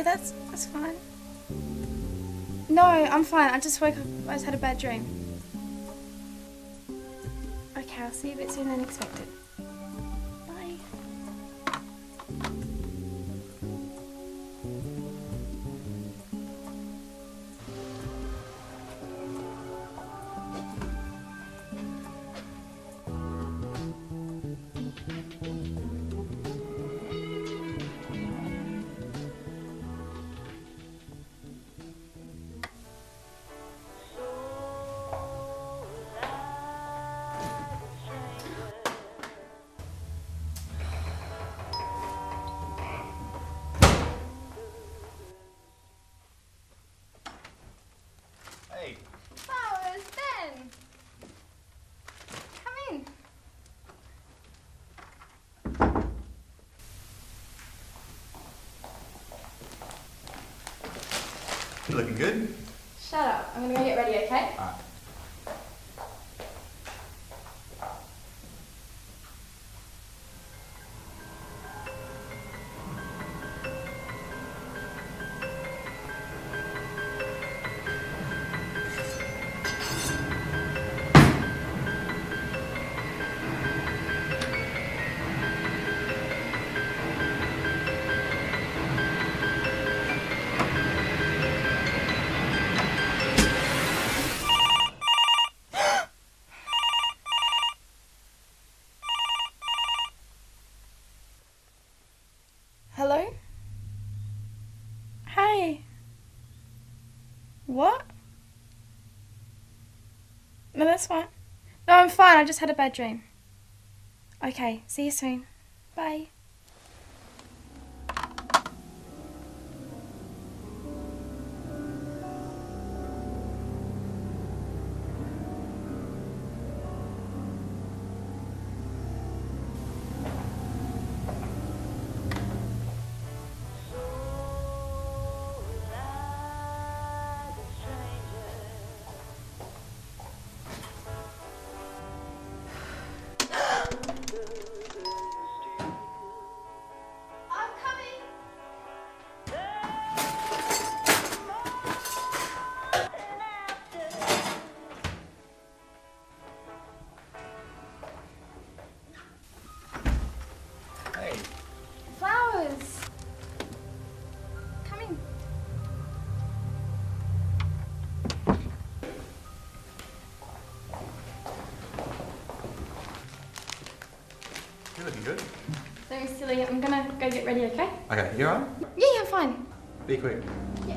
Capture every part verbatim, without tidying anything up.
Okay, that's that's fine. No, I'm fine. I just woke up. I just had a bad dream. Okay, I'll see you a bit sooner than expected. Bye. Hey. Flowers, Ben. Come in. You looking good? Shut up. I'm gonna go get ready, okay? Alright. Hello? Hey. What? No, that's fine. No, I'm fine. I just had a bad dream. Okay, see you soon. Bye. I'm coming. Hey. Flowers. Come in. You looking good? Don't be silly. I'm gonna go get ready, okay? Okay, you alright? Yeah, yeah, I'm fine. Be quick. Yeah.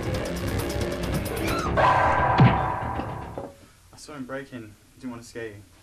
I saw him break in. Didn't want to scare you.